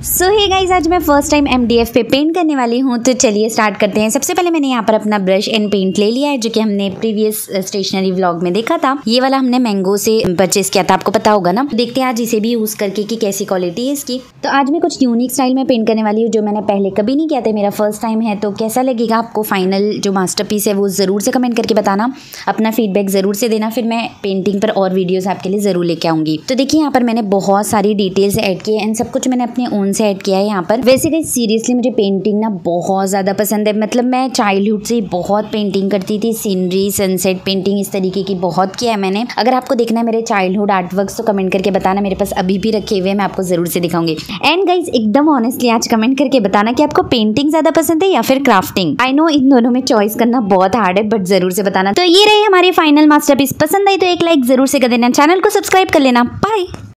सो हे guys, आज मैं first time MDF पे पेंट करने वाली हूँ। तो चलिए स्टार्ट करते हैं। सबसे पहले मैंने यहाँ पर अपना ब्रश एंड पेंट ले लिया है, जो कि हमने प्रीवियस स्टेशनरी व्लॉग में देखा था। ये वाला हमने मैंगो से परचेस किया था, आपको पता होगा ना। देखते हैं आज इसे भी यूज करके कि कैसी क्वालिटी है इसकी। तो आज मैं कुछ यूनिक स्टाइल में पेंट करने वाली हूँ, जो मैंने पहले कभी नहीं किया था, मेरा फर्स्ट टाइम है। तो कैसा लगेगा आपको फाइनल जो मास्टरपीस है वो जरूर से कमेंट करके बताना, अपना फीडबैक जरूर से देना। फिर मैं पेंटिंग पर और वीडियोस आपके लिए जरूर लेके आऊंगी। तो देखिए यहाँ पर मैंने बहुत सारी डिटेल्स ऐड की है एंड सब कुछ मैंने अपने ओन से ऐड किया है यहाँ पर। वैसे गाइस सीरियसली मुझे पेंटिंग ना बहुत ज़्यादा पसंद है। मतलब मैं चाइल्डहुड से बहुत पेंटिंग करती थी, सीनरी, सनसेट पेंटिंग इस तरीके की बहुत किया है मैंने। अगर आपको देखना है मेरे चाइल्डहुड आर्ट वर्क्स तो कमेंट करके बताना, मेरे पास अभी भी रखे हुए हैं, मैं आपको जरूर से दिखाऊंगी। एंड गाइस एकदम ऑनेस्टली आज कमेंट करके बताना कि आपको पेंटिंग ज़्यादा पसंद है या फिर क्राफ्टिंग। आई नो इन दोनों में चॉइस करना बहुत हार्ड है, बट जरूर से बताना। तो ये रही हमारी फाइनल मास्टरपीस। पसंद आई तो एक लाइक जरूर से कर देना, चैनल को सब्सक्राइब कर लेना। बाय।